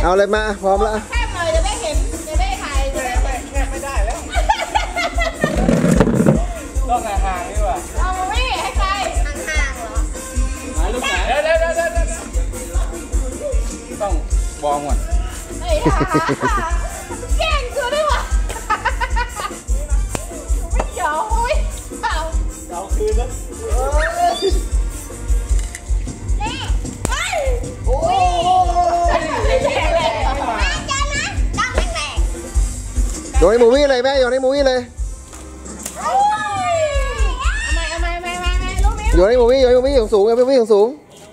เอาเลยมาพร้อมแล้วแคบหน่อยจะได้เห็นจะได้ถ่ายจะได้แคบไม่ได้แล้วต้องห่างๆดีกว่าเอามาวิ่งให้ใครห่างๆเหรอมาลูกไหนเดี๋ยวต้องบองก่อนเฮ้ยแกล้งกูด้วยวะไม่ยอมอุ้ยเอาคืนแล้วโอ้ยโยนให้มูวี่เลยแม่โยนให้มูวี่เลยโยนให้มูวี่โยนให้มูวี่สูงโยนให้มูวี่สูง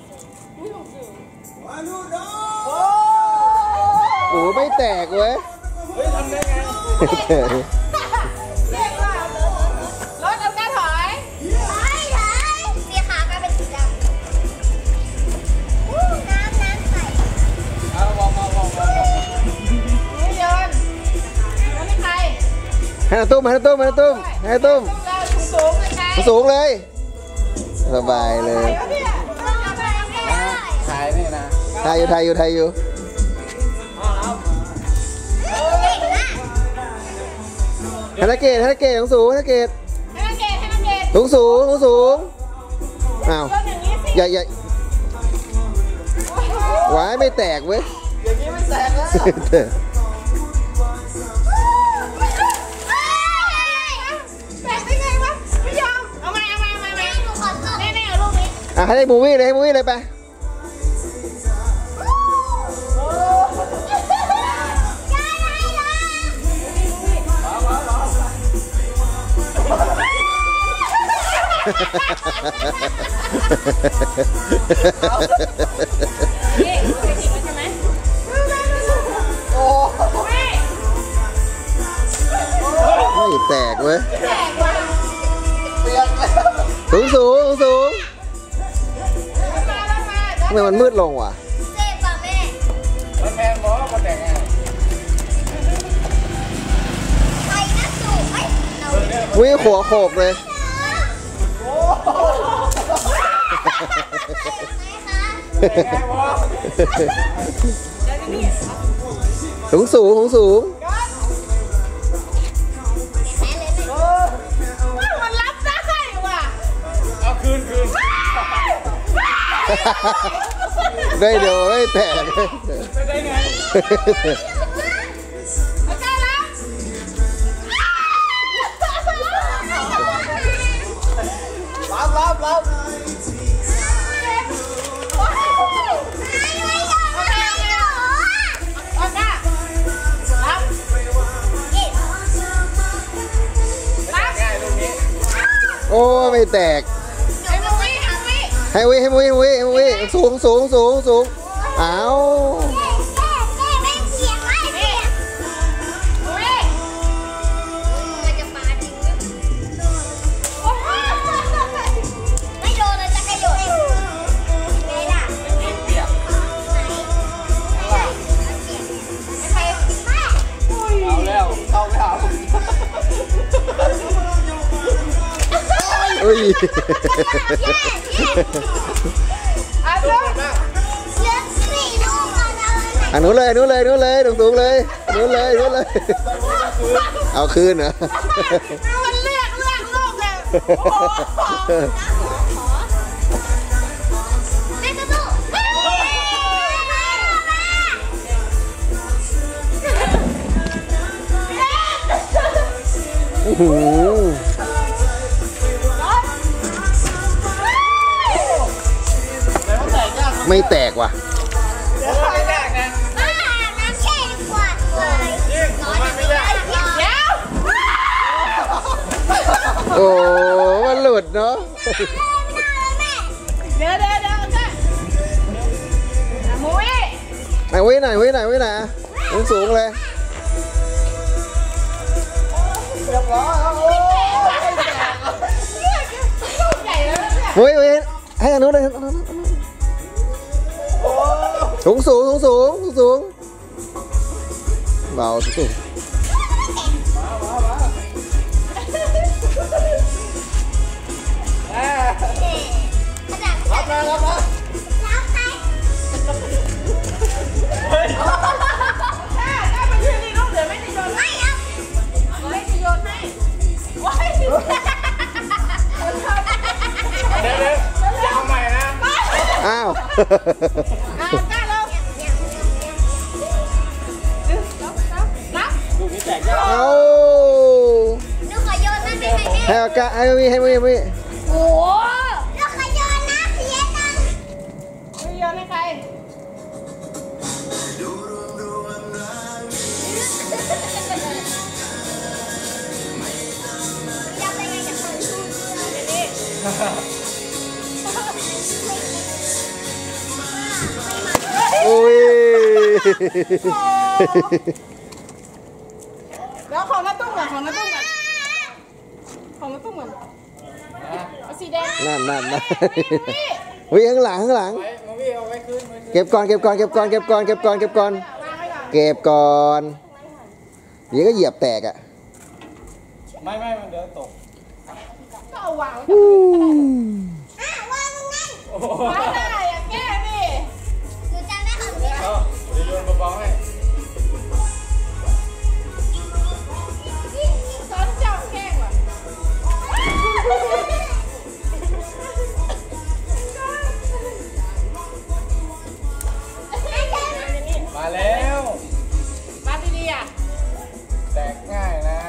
โอ้ไม่แตกเว้ยทำได้ไงรถเอากระถอยสีขากลายเป็นสีดำน้ำใส่เอาวางนี่โยนแล้วนี่ใครให้ตุ้มสูงเลยสบายเลยถ่ายนี่นะถ่ายอยู่ธนเกตสูงอ้าวอย่าหวายไม่แตกเว้ยอย่างนี้ไม่แตกแล้วแตกได้ไงวะไม่ยอมเอามาหนูขอแน่ๆลูกนี้ให้ได้มูวี่เลยไปนี่เคยกินใช่ไหมโอ้ไม่แตกเว้ยแตกว่ะสูงทำไมมันมืดลงวะเจ็บป่ะแม่แล้วแพงบอกว่ามันแตกไงใครน่าสูงไหมวิ่งหัวโขกเลยสูงมันรับได้ว่ะเอาคืนได้เดี๋ยวไม่แตกได้ไงรับโอ้ไม่แตกให้วิสูงเอานู้นเลยสูงเลยเอาคืนเหรอมันเลือกโลกเลยไม่แตกว่ะโอ้มันหลุดเนาะเดี๋ยวมุ้ยหน่อยสูงเลยมุ้ยให้ทางนู้นเลยสูงเบาสูงรับมากล้าลงนับลูกนี้แตกยากเอาหนูขอโยนนะได้ไหมแม่ให้อากาให้มีโอ้หนูขอโยนนะเสียตังค์ไม่โยนให้ใครโอ้ยแล้วของน้าตุ้มก่อนของน้าตุ้มก่อนของน้าตุ้มก่อนเอาสีแดงนั่นวิ่งข้างหลังไว้มาวิ่งเอาไว้คืนเก็บก่อนเก็บก่อนเดี๋ยวก็เหยียบแตกอ่ะไม่มันเดี๋ยวตกก็เอาวางไว้ วางตรงนั้นโอ้โหไม่ได้อะแก้ดิหนูจำได้ของพี่เอาเดี๋ยวโยนเบาๆให้ซ้อนเจ้าแกล้งว่ะมาแล้วมาดีๆอ่ะแตกง่ายนะ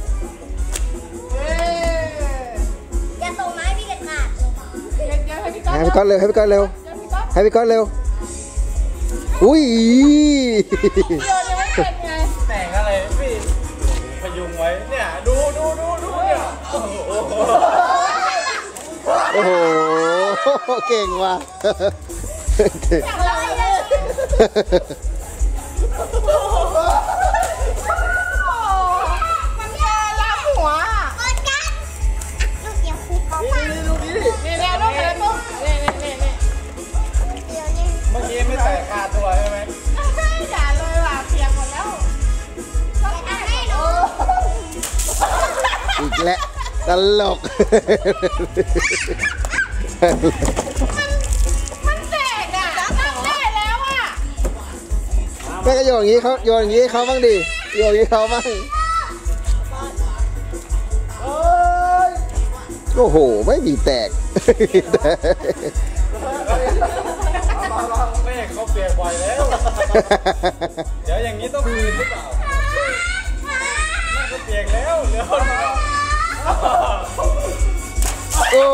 อย่าส่งไม้พี่เด็ดขาดเดี๋ยวให้พี่ก๊อฟให้พี่ก้อนเร็วเดี๋ยวพี่ก๊อฟให้พี่ก้อนเร็ว อุ้ยโยนยังไม่เป็นไงแตกอะไรพี่พยุงไว้เนี่ยดูเนี่ยโอ้โหโอ้โห เก่งว่ะอยากลอยเลยมันแย่ลับหัวกดกันลูกอย่าคุกเขาฟังนี่ลูกนี้ดินี่แนวลูกอะไรปุ๊บนี่เดี๋ยวนี่เมื่อกี้ไม่แตกคาตัวใช่ไหมอย่าเลยว่ะเปียกหมดแล้วก็ให้หนูอีกแล้วตลกมันแตกอ่ะตั้งได้แล้วอ่ะแม่ก็โยนอย่างนี้เขาโยนอย่างนี้เขาบ้างดิโยนอย่างนี้เขาบ้างโอ้โห ไม่มีแตกไม่เขาเปียกบ่อยแล้ว เดี๋ยวอย่างนี้ต้องคืนหรือเปล่าน่าจะเปียกแล้วเดี๋ยวโอ้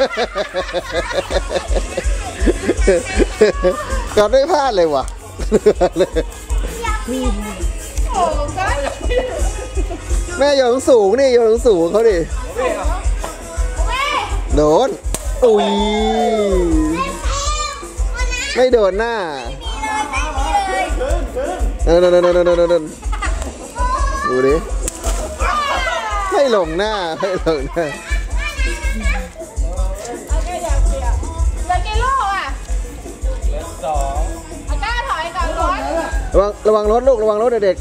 ก็ไม่พลาดเลยว่ะโอ้ก็แม่โยนสูงนี่โยนสูงเขาดิพี่เอาแม่โดนอุ้ยไม่โดนหน้าดูดิไม่ลงหน้าไม่ลงหน้าโอเคอย่าเปียกเหลือกี่ลูกอ่ะเหลือ2 เอาก้าถอยก่อนร้อนระวังรถลูกระวังรถเด็ก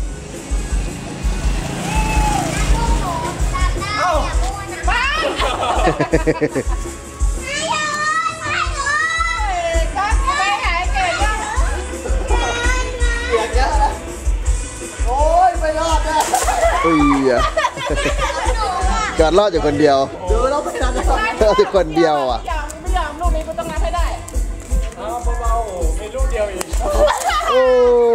ไป ก็ไปหายเกิดยังๆอุ้ยอ่ะจอดรอดอยู่คนเดียวรอดอยู่คนเดียวอ่ะไม่ยอมลูกนี้กูต้องนับให้ได้เอาเบาๆมีลูกเดียวอีกโอ้